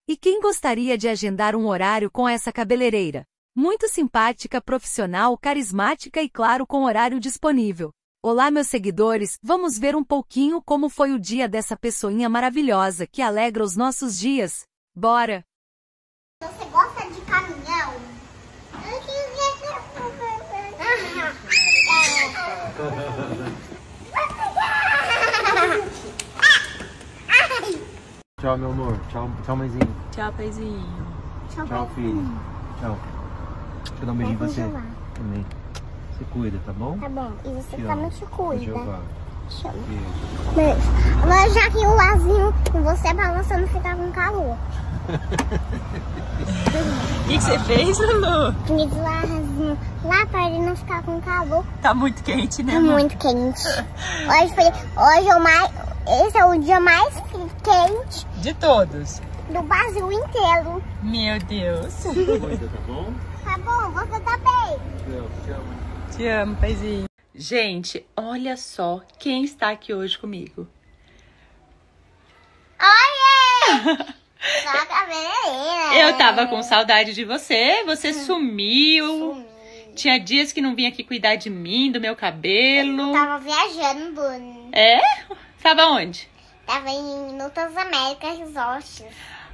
E quem gostaria de agendar um horário com essa cabeleireira? Muito simpática, profissional, carismática e claro com horário disponível. Olá meus seguidores, vamos ver um pouquinho como foi o dia dessa pessoinha maravilhosa que alegra os nossos dias. Bora! Você gosta de caminhão? Tchau, meu amor. Tchau, tchau, mãezinho. Tchau, paizinho. Tchau, filho. Tchau. Deixa eu dar um beijinho em você também. Se cuida, tá bom? Tá bom. E você Te também amo. se cuida. Jeová. Chama. Beijo. Mas já que o lazinho em você pra você não ficar com calor. O que você fez, Lulu? Fiz o lazinho lá pra ele não ficar com calor. Tá muito quente, né? Tá muito quente. Esse é o dia mais quente De todos. do Brasil inteiro. Meu Deus. Cuida, tá bom? Tá bom, você tá bem. Eu te amo. Te amo, paizinho. Gente, olha só quem está aqui hoje comigo. Oiê! Só cabeleireira. Eu tava com saudade de você, você sumiu. Tinha dias que não vinha aqui cuidar de mim, do meu cabelo. Tava viajando. É? Tava onde? Tava em Nutas Américas Resorts.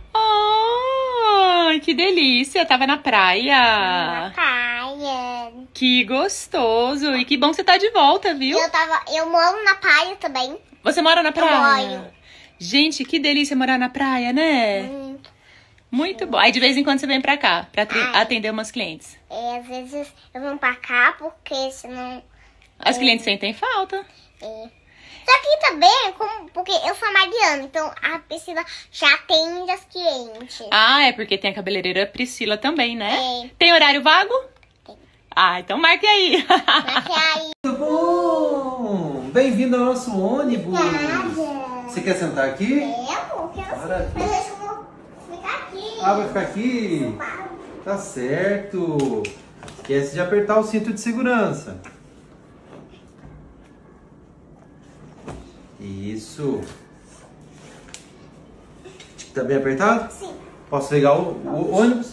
Oh, que delícia. Tava na Na praia. praia. Que gostoso. E que bom que você tá de volta, viu? Eu moro na praia também. Você mora na praia? moro. Gente, que delícia morar na praia, né? Muito bom. Aí de vez em quando você vem pra cá, pra atender umas clientes. Às vezes eu venho pra cá porque senão... As clientes sentem falta. Só que também, porque eu sou Mariana, então a Priscila já atende as clientes. Ah, é porque tem a cabeleireira Priscila também, né? É. Tem horário vago? Tem. Ah, então marque aí. Mas que aí... Tudo bom? Bem-vindo ao nosso ônibus. Nada. Você quer sentar aqui? Eu quero Maravilha. mas eu vou ficar aqui. Ah, vai ficar aqui? Tá certo. Esquece de apertar o cinto de segurança. Isso. Tá bem apertado? Sim. Posso ligar o ônibus?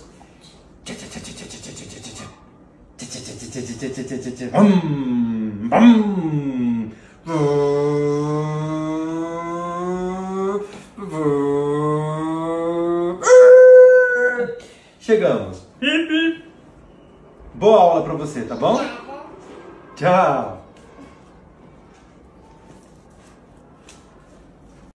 Chegamos. Boa aula pra você, tá bom? Tchau.